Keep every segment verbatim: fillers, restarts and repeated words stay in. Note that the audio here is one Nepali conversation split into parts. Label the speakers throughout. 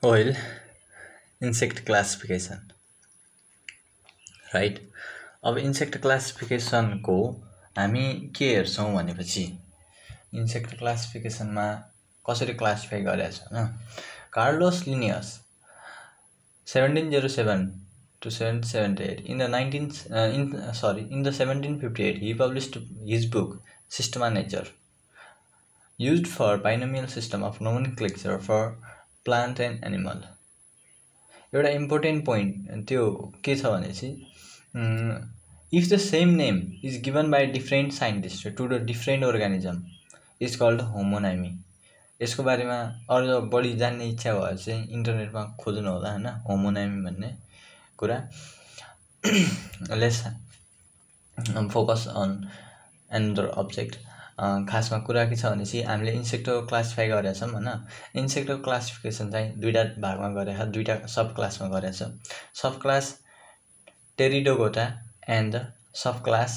Speaker 1: Oil insect classification, right? अब insect classification को हामी के हेर्छौं भनेपछि insect classification मा कसरी क्लासिफाई गरेछ हैन Carlos Linnaeus seventeen oh seven to seventeen seventy-eight in the nineteen uh, in uh, sorry in the seventeen fifty-eight he published his book Systema Nature, used for binomial system of nomenclature for plant and animal. एउटा इम्पोर्टेन्ट पोइन्ट त्यो के छ भनेपछि if the same name is given by different scientists to the different organism is called homonymy. यसको बारेमा अझ बढी जान्ने इच्छा भए चाहिँ इन्टरनेटमा खोज्नु होला हैन homonymy भन्ने कुरा. Let's focus on another object. खासमा कुरा के छ भनेपछि हामीले इन्सेक्टो क्लासिफाई गरेका छौं हैन. इन्सेक्टो क्लासिफिकेसन चाहिँ दुईटा भागमा गरेका दुईटा सब क्लासमा गरेका छ. Sub class Pterygota and sub class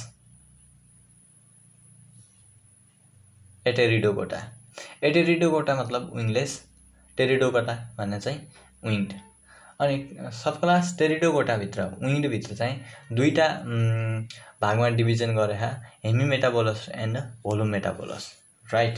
Speaker 1: Apterygota. Apterygota मतलब विङलेस, टेरिडोगोटा भन्ने चाहिँ विङ्ड. अनि सब क्लास टेरिडोगोटा भित्र विङ्ड भित्र चाहिँ दुईटा भागमा डिभिजन गरेका हेमिमेटाबोलस एन्ड होलोमेटाबोलस, राइट.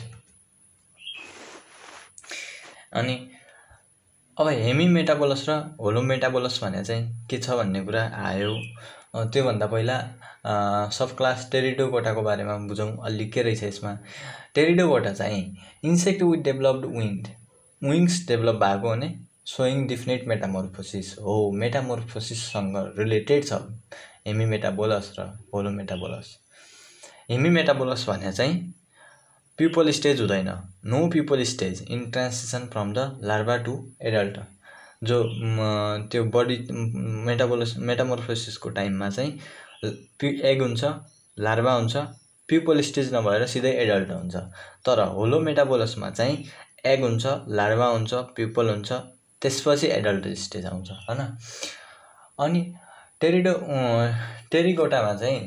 Speaker 1: अनि अब हेमिमेटाबोलस र होलोमेटाबोलस भने चाहिँ के छ भन्ने कुरा आयो. त्यो भन्दा पहिला सब क्लास टेरिडोगोटाको बारेमा बुझौं अलि के रहेछ यसमा. टेरिडोगोटा चाहिँ insect with developed winged wings develop भएको भने showing definite metamorphosis हो. मेटामोर्फोसिस सँग रिलेटेड छ हेमिमेटाबोलस र होलोमेटाबोलस. हेमिमेटाबोलस भने चाहिँ प्युपल स्टेज हुँदैन, no pupal stage in transition from the larva to adult. जो त्यो बडी मेटाबोलस मेटामोर्फोसिसको टाइममा चाहिँ एग हुन्छ, लार्भा हुन्छ, प्युपल स्टेज नभएर सिधै एडल्ट हुन्छ. तर होलोमेटाबोलसमा चाहिँ एग हुन्छ, लार्भा हुन्छ, प्युपल हुन्छ, त्यसपछि एडल्ट स्टेज आउँछ हैन. अनि टेरिडो टेरिगोटामा चाहिँ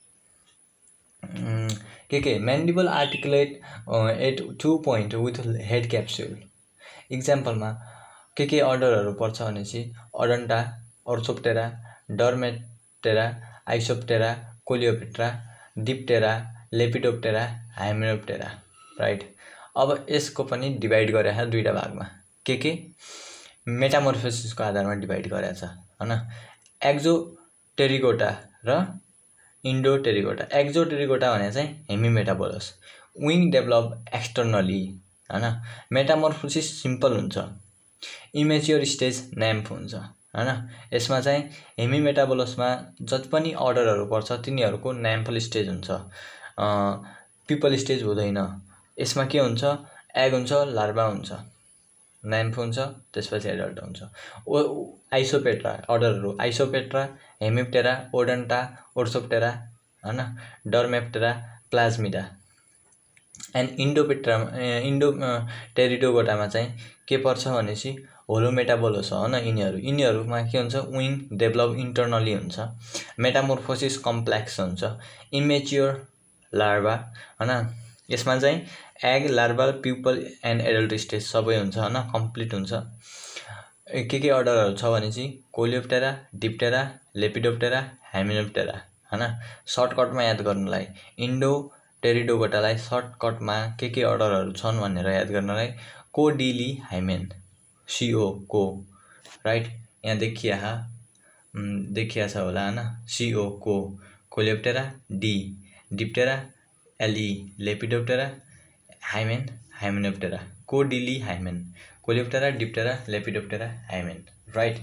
Speaker 1: के के mandible articulate at two point with head capsule. इक्जाम्पलमा के के अर्डरहरू पर्छ भनेपछि Odonata, Orthoptera, Dermaptera, Isoptera, Coleoptera, Diptera, Lepidoptera, Hymenoptera, right. अब यसको पनि डिभाइड गरेछ दुईटा भागमा. के के मेटामोर्फोसिसको आधारमा डिभाइड गरेछ हैन. एक्जोटेरिगोटा र इन्डोटेरिगोटा. एक्जोटेरिगोटा भने चाहिँ हेमिमेटाबोलस, विङ डेभलप एक्सटर्नली हैन. मेटामोर्फोसिस सिम्पल हुन्छ, इमेच्योर स्टेज न्याम्फ हुन्छ हैन. यसमा चाहिँ हेमिमेटाबोलसमा जति पनि अर्डरहरू पर्छ तिनीहरूको न्याम्फल स्टेज हुन्छ, पिपल स्टेज हुँदैन. यसमा के हुन्छ, एग हुन्छ, लार्भा हुन्छ, न्याम्फ हुन्छ, त्यसपछि एडल्ट हुन्छ. ओ आइसोपेट्रा अर्डरहरू आइसोपेट्रा, हेमिप्टेरा, ओडन्टा, ओर्थोप्टेरा हैन, डर्मेप्टेरा, प्लाज्मिडा. एन्ड इन्डोपेट्रा इन्डो टेरिडोगोटामा चाहिँ के पर्छ भनेपछि होलोमेटाबोलस हो हैन. यिनीहरू यिनीहरूमा के हुन्छ, विङ डेभलप इन्टर्नली हुन्छ, मेटामोर्फोसिस कम्प्लेक्स हुन्छ, इमेच्योर लार्भा हैन. यसमा चाहिँ egg, larva, pupal and adult stage सबै हुन्छ हैन, कम्प्लिट हुन्छ. के के अर्डरहरू छ भनेपछि कोलियोप्टेरा, डिप्टेरा, लेपिडोप्टेरा, हाइमेनोप्टेरा हैन. सर्टकटमा याद गर्नलाई इन्डो टेरिडोगोटालाई सर्टकटमा के के अर्डरहरू छन् भनेर याद गर्नलाई कोडिली हाइमेन, सीओ को, राइट. यहाँ देखिया देखिया छ होला हैन, CO co, Coleoptera, D Diptera, LE Lepidoptera, hymen Hymenoptera, कोडिली hymen, Coleoptera, Diptera, Lepidoptera, hymen, right.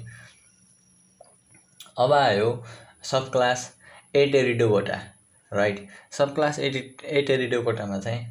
Speaker 1: अब आयो sub class Apterygota, right. Sub class एट एटेरिडोगोटामा चाहिँ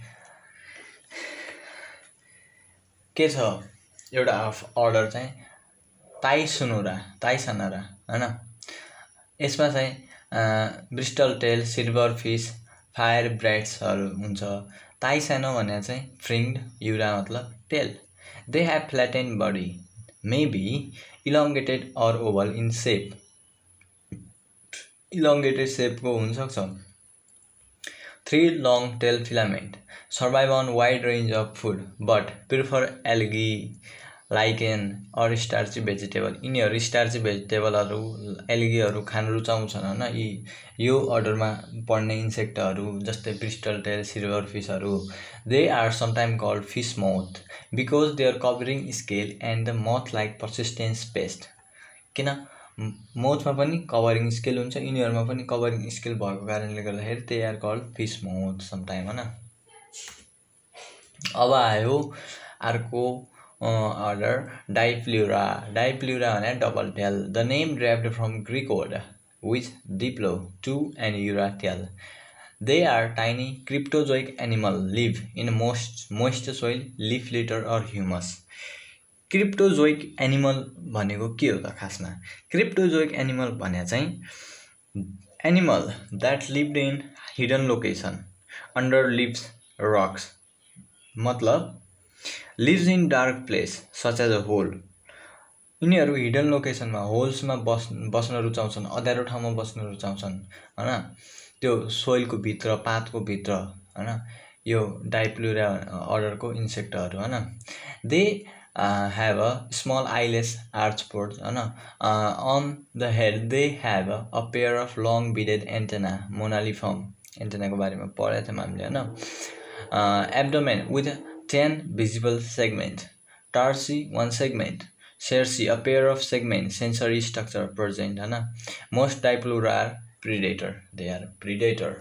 Speaker 1: के छ, एउटा अर्डर चाहिँ ताइसुनुरा, ताइसनरा हैन. यसमा चाहिँ bristle tail, silver fish, fire ब्राइट्सहरू हुन्छ. ताइसानो भने चाहिँ फ्रिङ्ड, युरा मतलब tail. They have flatten body, may be elongated or oval in shape. Elongated सेपको हुनसक्छ. Three long tail filament survive on wide range of food but prefer algae lichen or starchy vegetable यिनीहरू स्टार्ची भेजिटेबलहरू एल्गीहरू खान रुचाउँछन् हैन यी यो अर्डरमा पर्ने इन्सेक्टहरू जस्तै ब्रिस्टल टेल सिल्भर फिशहरू they are sometime called fish moth because they are covering scale and the moth like persistence pest किन मोथमा पनि कभरिङ स्केल हुन्छ यिनीहरूमा पनि कभरिङ स्केल भएको कारणले गर्दाखेरि they are called fish moth sometime हैन अब आयो अर्को order Diptera. Diptera भने double tail. The name derived from Greek word with diplo, two and ura tail. They are tiny cryptozoic animal live in most moist soil, leaf litter or humus. Cryptozoic animal भनेको के हो त खासमा? Cryptozoic animal भने चाहिँ animal that lived in hidden location under leaves, rocks. मतलब lives in dark place such as a hole. यिनीहरू हिडन लोकेसनमा होल्समा बस बस्न रुचाउँछन् अँध्यारो ठाउँमा बस्न रुचाउँछन् हैन त्यो सोइलको भित्र पातको भित्र हैन यो डाइप्लुरा अर्डरको इन्सेक्टहरू हैन they have a small eyeless arthropods हैन on the head they have a pair of long beaded antenna monaliform antenna को बारेमा पढेको थियौं हामीले हैन abdomen with ten visible segments. Tarsi, one segment. Cerci, a pair of segments. Sensory structure present. Hana. Most Diptera are predator. They are predator.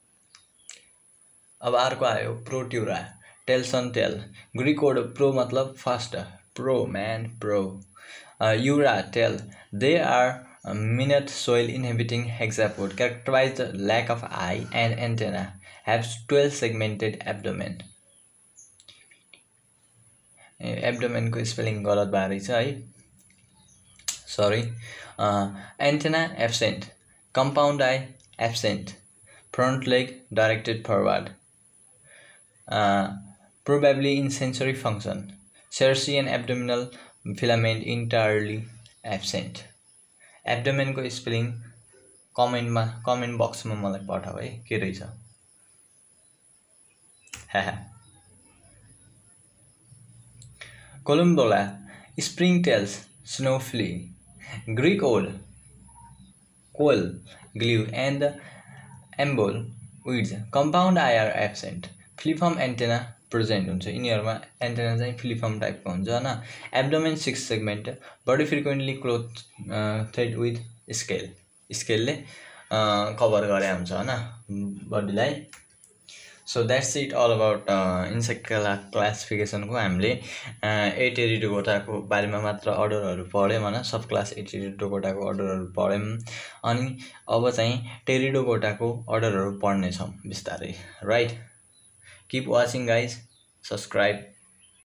Speaker 1: अब अर्को आयो Protura. Tails on tail. Greek word pro मतलब faster. Pro man pro. Uh, ura tail. They are a minute soil inhabiting hexapod. Characterized lack of eye and antenna. Have twelve segmented abdomen. Abdomen को स्पेलिङ गलत भएर छ है sorry antenna absent compound eye absent front leg directed forward probably in sensory function cerci and abdominal filament entirely absent abdomen को स्पेलिङ कमेन्टमा कमेन्ट बक्समा मलाई पठाऊ है के रहेछ हा Coleoptera, springtails, snow flea, Greek owl, coal, glue, and ambol weeds. Compound eye are absent. Phylum antenna present हुन्छ यिनीहरुमा एन्टेना चाहिँ phylum टाइपको हुन्छ हैन abdomen six segment body frequently clothed with scale scale ले कभर गरे हुन्छ हैन बडीलाई So that's it all about uh, insect classification को हामीले eight टेरिडोगोटा को बारेमा मात्र अर्डरहरु पढ्यौं हैन सब क्लास eight टेरिडोगोटा को अर्डरहरु पढ्यौं अनि अब चाहिँ टेरिडोगोटा को अर्डरहरु पढ्ने छौं बिस्तारै right keep watching guys subscribe